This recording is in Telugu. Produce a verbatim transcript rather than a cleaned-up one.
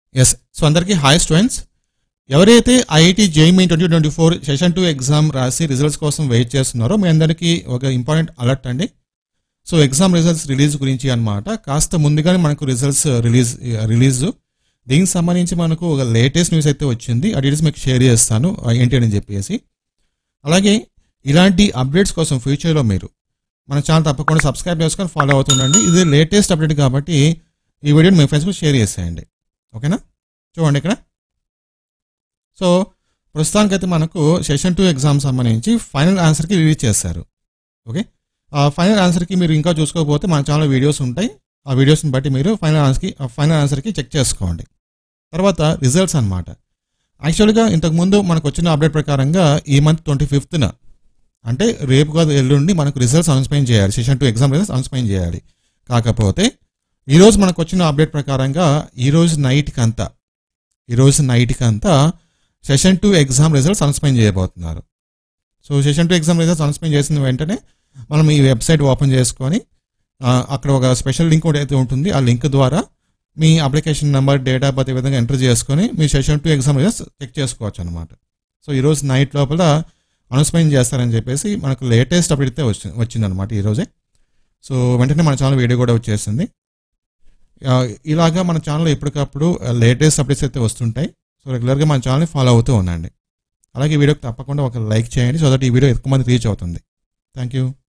ఎస్ సో అందరికీ హాయ్ స్టూడెంట్స్. ఎవరైతే IIT JEE main twenty twenty four session two exam రాసి రిజల్ట్స్ కోసం వెయిట్ చేస్తున్నారో మీ అందరికీ ఒక ఇంపార్టెంట్ అలర్ట్ అండి. సో ఎగ్జామ్ రిజల్ట్స్ రిలీజ్ గురించి అనమాట. కాస్త ముందుగానే మనకు రిజల్ట్స్ రిలీజ్ రిలీజ్ దీనికి సంబంధించి మనకు ఒక లేటెస్ట్ న్యూస్ అయితే వచ్చింది. ఆ డీటెయిల్స్ మీకు షేర్ చేస్తాను ఏంటి అని చెప్పేసి. అలాగే ఇలాంటి అప్డేట్స్ కోసం ఫ్యూచర్లో మీరు మన ఛానల్ తప్పకుండా సబ్స్క్రైబ్ చేసుకొని ఫాలో అవుతుండండి. ఇది లేటెస్ట్ అప్డేట్ కాబట్టి ఈ వీడియోని మీ ఫ్రెండ్స్కి షేర్ చేసేయండి, ఓకేనా. చూడండి ఇక్కడ. సో ప్రస్తుతానికైతే మనకు సెషన్ టూ ఎగ్జామ్ సంబంధించి ఫైనల్ ఆన్సర్కి రిలీజ్ చేస్తారు. ఓకే, ఆ ఫైనల్ ఆన్సర్కి మీరు ఇంకా చూసుకోకపోతే మన ఛానల్ వీడియోస్ ఉంటాయి. ఆ వీడియోస్ని బట్టి మీరు ఫైనల్ ఆన్సర్కి ఫైనల్ ఆన్సర్కి చెక్ చేసుకోండి. తర్వాత రిజల్ట్స్ అనమాట. యాక్చువల్గా ఇంతకుముందు మనకు వచ్చిన అప్డేట్ ప్రకారంగా ఈ మంత్ ట్వంటీ ఫిఫ్త్న అంటే రేపు కాదు ఎల్లుండి మనకు రిజల్ట్స్ అనౌన్స్మెంట్ చేయాలి. Session two exam results announcement చేయాలి. కాకపోతే ఈరోజు మనకు వచ్చిన అప్డేట్ ప్రకారంగా ఈరోజు నైట్కి అంతా ఈరోజు నైట్కి అంతా session two exam results announcement చేయబోతున్నారు. So session two exam results announcement చేసిన వెంటనే మనం ఈ వెబ్సైట్ ఓపెన్ చేసుకొని అక్కడ ఒక స్పెషల్ లింక్ అయితే ఉంటుంది. ఆ లింక్ ద్వారా మీ application number, date of birth ఈ విధంగా ఎంటర్ చేసుకొని మీ session two exam results check చేసుకోవచ్చు అనమాట. సో ఈరోజు నైట్ లోపల అనౌన్స్మెంట్ చేస్తారని చెప్పేసి మనకు లేటెస్ట్ అప్డేట్ అయితే వచ్చి వచ్చిందనమాట ఈరోజే. సో వెంటనే మన ఛానల్ వీడియో కూడా వచ్చేసింది. ఇలాగా మన ఛానల్లో ఎప్పటికప్పుడు లేటెస్ట్ అప్డేట్స్ అయితే వస్తుంటాయి. సో రెగ్యులర్గా మన ఛానల్ని ఫాలో అవుతూ ఉండండి. అలాగే ఈ వీడియోకి తప్పకుండా ఒక లైక్ చేయండి, సో దట్ ఈ వీడియో ఎక్కువ మంది రీచ్ అవుతుంది. Thank you.